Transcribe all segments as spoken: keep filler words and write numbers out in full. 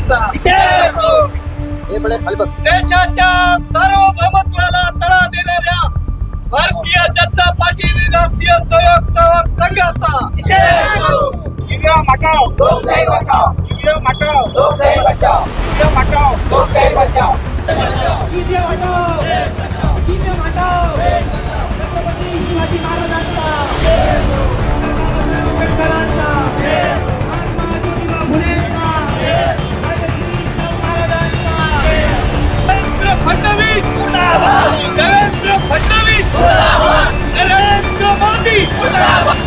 देशाच्या सार्वभौमत्वाला तडा देणाऱ्या भारतीय जनता पार्टी राष्ट्रीय स्वयंसेवक संघाचा ईव्हीएम हटाओ लोकशाही बचाओ, ईव्हीएम हटाओ लोकशाही बचाओ, ईव्हीएम हटाओ लोकशाही बचाओ, ईव्हीएम हटाओ ईव्हीएम हटाओ छत्रपती शिवाजी महाराजांचा, बाबासाहेब आंबेडकरांचा, महात्मा ज्योतिबा फुलेंचा, राजश्री शाहू महाराजांचा, देवेंद्र फडणवीस मुर्दाबाद, देवेंद्र फडणवीस मुर्दाबाद, नरेंद्र मोदी मुर्दाबाद,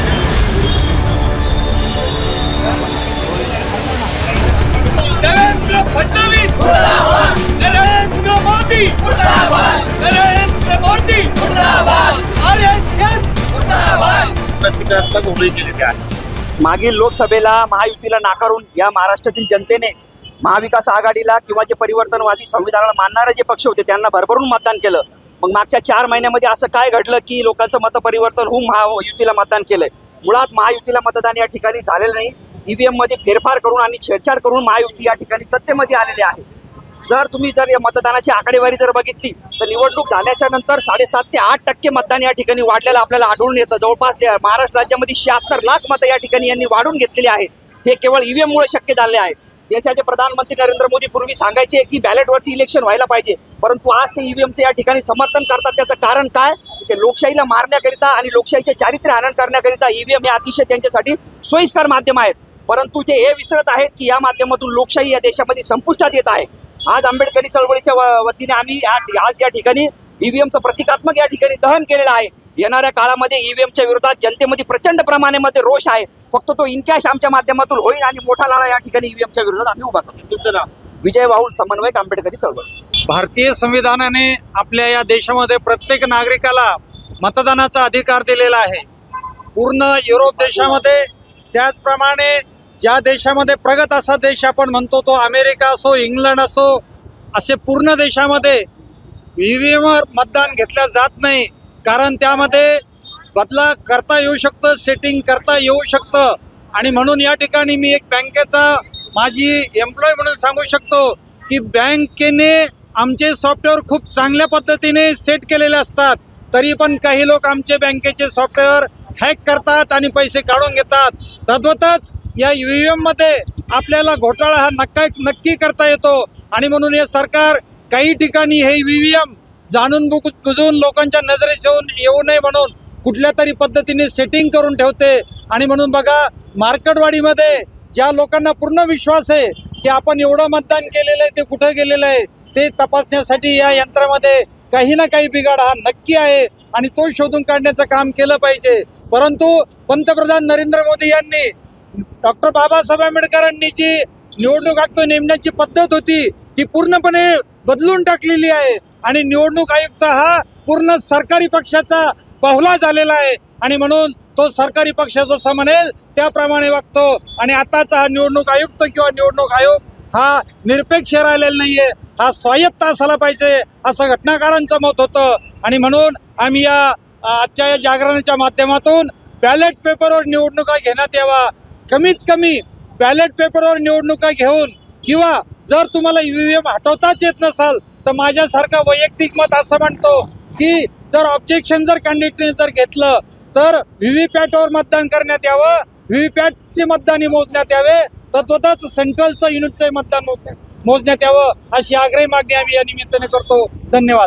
देवेंद्र फडणवीस मुर्दाबाद, नरेंद्र मोदी मुर्दाबाद, नरेंद्र मोदी मुर्दाबाद, आरक्षण मुर्दाबाद. प्रतिक्रियात्मक उभी केलेली आहे. मागील लोकसभेला महायुतीला नाकारून या महाराष्ट्रातील जनतेने महाविकास आघाडीला किंवा जे परिवर्तनवादी संविधानाला मानणारे जे पक्ष होते त्यांना भरभरून मतदान केलं. मग मागच्या चार महिन्यामध्ये असं काय घडलं की लोकांचं मतपरिवर्तन होऊन महायुतीला मतदान केलंय? मुळात महायुतीला मतदान या ठिकाणी झालेलं नाही. ईव्हीएम मध्ये फेरफार करून आणि छेडछाड करून महायुती या ठिकाणी सत्तेमध्ये आलेले आहे. जर तुम्ही जर या मतदानाची आकडेवारी जर बघितली तर निवडणूक झाल्याच्या नंतर साडेसात ते आठ टक्के मतदान या ठिकाणी वाढलेलं आपल्याला आढळून येतं. जवळपास महाराष्ट्र राज्यामध्ये शहात्तर लाख मतं या ठिकाणी यांनी वाढून घेतलेली आहे. हे केवळ ईव्हीएम मुळे शक्य झाले आहे. देशाचे प्रधानमंत्री नरेंद्र मोदी पूर्वी सांगायचे की बॅलेटवरती इलेक्शन व्हायला पाहिजे, परंतु आज ते ईव्हीएमचे या ठिकाणी समर्थन करतात. त्याचं कारण काय? की लोकशाहीला मारण्याकरिता आणि लोकशाहीचे चारित्र्य हनन करण्याकरिता ईव्हीएम हे अतिशय त्यांच्यासाठी सोयीस्कर माध्यम आहेत. परंतु ते हे विसरत आहेत की या माध्यमातून लोकशाही या देशामध्ये संपुष्टात येत आहे. आज आंबेडकरी चळवळीच्या वतीने आम्ही आज या ठिकाणी ईव्हीएमचं प्रतिकात्मक या ठिकाणी दहन केलेलं आहे. येणाऱ्या काळामध्ये ईव्हीएमच्या विरोधात जनतेमध्ये प्रचंड प्रमाणामध्ये रोष आहे. फक्त तो इनकॅश आमच्या माध्यमातून होईल आणि मोठा लढा या ठिकाणी ईव्हीएमच्या विरोधात आम्ही उभा करतो. तुमचं नाव? विजय वाहुल, समन्वयक, आंबेडकरी चळवळ. भारतीय संविधानाने आपल्या या देशामध्ये प्रत्येक नागरिकाला मतदानाचा अधिकार दिलेला आहे. पूर्ण युरोप देशामध्ये, त्याचप्रमाणे ज्या देशामध्ये प्रगत असा देश आपण म्हणतो तो अमेरिका असो, इंग्लंड असो, असे पूर्ण देशामध्ये ईव्हीएमवर मतदान घेतलं जात नाही. कारण त्यामध्ये बदला करता येऊ शकतं, सेटिंग करता येऊ शकतं. आणि म्हणून या ठिकाणी मी एक बँकेचा माझी एम्प्लॉय म्हणून सांगू शकतो की बँकेने आमचे सॉफ्टवेअर खूप चांगल्या पद्धतीने सेट केलेले असतात, तरी पण काही लोक आमचे बँकेचे सॉफ्टवेअर हॅक करतात आणि पैसे काढून घेतात. तद्वतच या ईव्हीएममध्ये आपल्याला घोटाळा हा नक्का नक्की करता येतो. आणि म्हणून हे सरकार काही ठिकाणी हे ईव्हीएम जाणून बुजून लोकांच्या नजरेस येऊन येऊ नये म्हणून कुठल्या तरी पद्धतीने सेटिंग करून ठेवते. आणि म्हणून बघा, मार्केटवाडीमध्ये ज्या लोकांना पूर्ण विश्वास आहे की आपण एवढं मतदान केलेलं आहे ते कुठं गेलेलं आहे ते तपासण्यासाठी या यंत्रामध्ये काही ना काही बिघाड हा नक्की आहे आणि तो शोधून काढण्याचं काम केलं पाहिजे. परंतु पंतप्रधान नरेंद्र मोदी यांनी डॉक्टर बाबासाहेब आंबेडकरांनी जी निवडणूक आयुक्त नेमण्याची पद्धत होती ती पूर्णपणे बदलून टाकलेली आहे. आणि निवडणूक आयुक्त हा पूर्ण सरकारी पक्षाचा बाहुला झालेला आहे. आणि म्हणून तो सरकारी पक्ष जसं म्हणेल त्याप्रमाणे वागतो. आणि आताचा हा निवडणूक आयुक्त किंवा निवडणूक आयोग हा निरपेक्ष राहिलेला नाहीये, हा स्वायत्त असायला पाहिजे असं घटनाकारांचं मत होतं. आणि म्हणून आम्ही या आजच्या या जागरणाच्या माध्यमातून बॅलेट पेपरवर निवडणुका घेण्यात यावा. कमीत कमी बॅलेट पेपरवर निवडणुका घेऊन, किंवा जर तुम्हाला ईव्हीएम हटवताच येत नसाल तर माझ्यासारखं वैयक्तिक मत असं म्हणतो की जर ऑब्जेक्शन जर कॅन्डिडेटने जर घेतलं तर व्हीव्हीपॅटवर मतदान करण्यात यावं, व्हीव्हीपॅटचे मतदानी मोजण्यात यावे, तद्वतच सेंट्रलचं युनिटचं मतदान मोजण्यात यावं अशी आग्रही मागणी आम्ही या निमित्ताने करतो. धन्यवाद.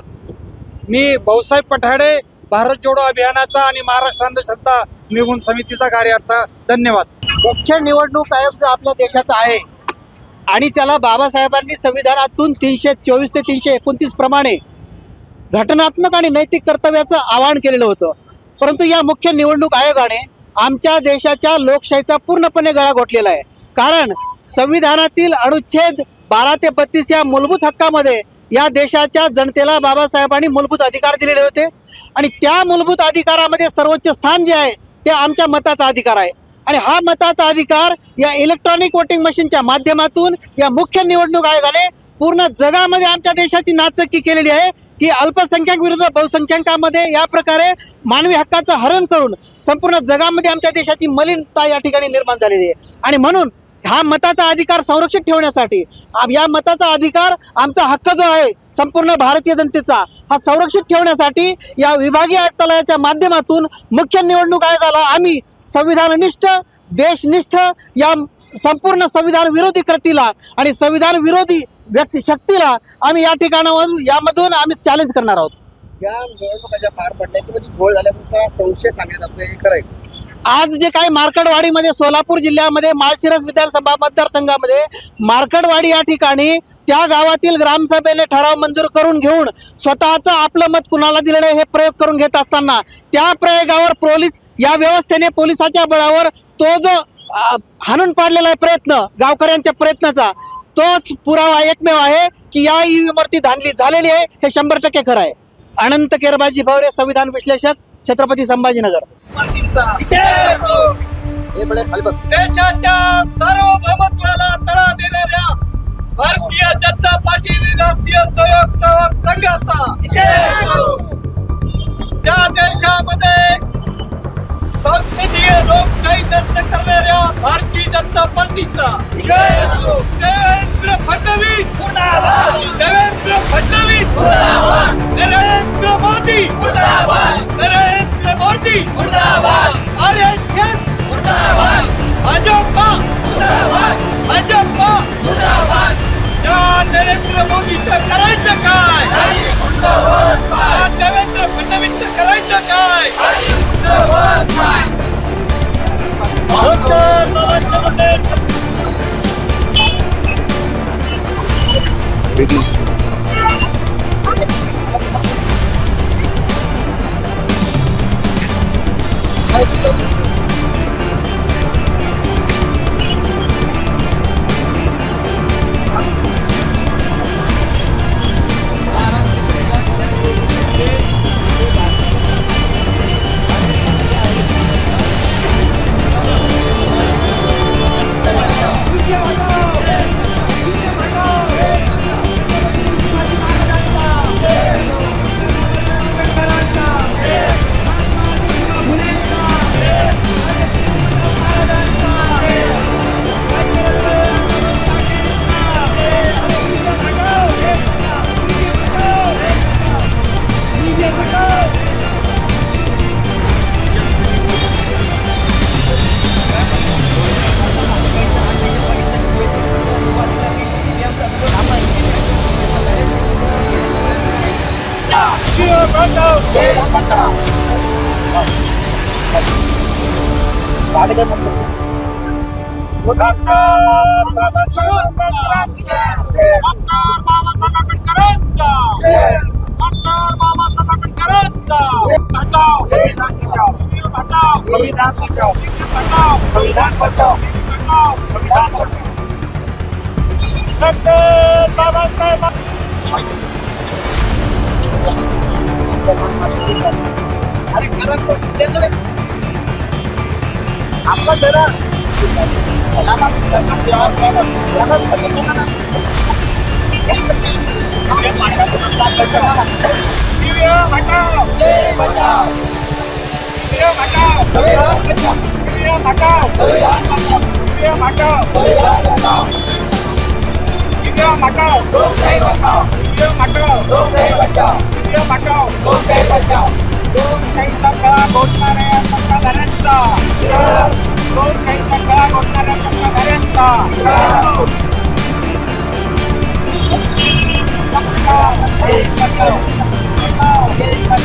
मी भाऊसाहेब पठाडे, भारत जोडो अभियानाचा आणि महाराष्ट्र अंधश्रद्धा निर्मूलन समितीचा कार्यकर्ता. धन्यवाद. मुख्य निवडणूक आयोग जो आपल्या देशाचा आहे आणि त्याला बाबासाहेबांनी संविधानातून तीनशे चोवीस ते तीनशे एकोणतीस प्रमाणे घटनात्मक आणि नैतिक कर्तव्याचं आवाहन केलेलं होतं. परंतु या मुख्य निवडणूक आयोगाने आमच्या देशाच्या लोकशाहीचा पूर्णपणे गळा घोटलेला आहे. कारण संविधानातील अनुच्छेद बारा ते बत्तीस या मूलभूत हक्कामध्ये या देशाच्या जनतेला बाबासाहेबांनी मूलभूत अधिकार दिलेले होते आणि त्या मूलभूत अधिकारामध्ये सर्वोच्च स्थान जे आहे ते आमच्या मताचा अधिकार आहे. आणि हा मताचा अधिकार या इलेक्ट्रॉनिक वोटिंग मशीनच्या माध्यमातून या मुख्य निवडणूक आयोगाने पूर्ण जगामध्ये आमच्या देशाची नाचक्की केलेली आहे की अल्पसंख्याक विरुद्ध बहुसंख्याकांमध्ये या प्रकारे मानवी हक्काचं हरण करून संपूर्ण जगामध्ये आमच्या देशाची मलिनता या ठिकाणी निर्माण झालेली आहे. आणि म्हणून हा मताचा अधिकार संरक्षित ठेवण्यासाठी आम- या मताचा अधिकार आमचा हक्क जो आहे संपूर्ण भारतीय जनतेचा हा संरक्षित ठेवण्यासाठी या विभागीय आयुक्तालयाच्या माध्यमातून मुख्य निवडणूक आयोगाला आम्ही संविधाननिष्ठ देशनिष्ठ या संपूर्ण संविधान विरोधी कृतीला आणि संविधान विरोधी व्यक्ती शक्तीला आम्ही या ठिकाणावर यामधून आम्ही चॅलेंज करणार आहोत. या निवडणुका पार पडण्याची मध्ये घोळ झाल्याचा संशय सांगण्यात जातोय, हे खरं आहे? आज जे काही मार्कडवाडीमध्ये सोलापूर जिल्ह्यामध्ये माळशिरस विधानसभा मतदारसंघामध्ये मार्कडवाडी या ठिकाणी त्या गावातील ग्रामसभेने ठराव मंजूर करून घेऊन स्वतःचं आपलं मत कुणाला दिलेलं हे प्रयोग करून घेत असताना त्या प्रयोगावर पोलीस या व्यवस्थेने पोलिसाच्या बळावर तो जो अ, हाणून पाडलेला आहे प्रयत्न गावकऱ्यांच्या प्रयत्नाचा तोच पुरावा एकमेव आहे की या ईव्हीएमवरती धांदली झालेली आहे. हे शंभर टक्के खरं आहे. अनंत केरबाजी भवरे, संविधान विश्लेषक, छत्रपती संभाजीनगर. हे बडे खाली बघ. देशाच्या सार्वभौमत्वाला तडा देणाऱ्या भारतीय जनता पार्टी राष्ट्रीय स्वयंसेवक संघाचा त्या देशामध्ये संसदीय लोकशाही नष्ट करणाऱ्या भारतीय जनता पार्टीचा देवेंद्र फडणवीस देवेंद्र फडणवीस नरेंद्र मोदी नरेंद्र मोदी आरक्षण भाजपा भाजपा या नरेंद्र मोदीचं करायचं काय? या देवेंद्र फडणवीसचं करायचं काय?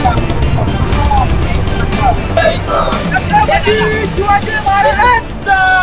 शिवाजी महाराजांचा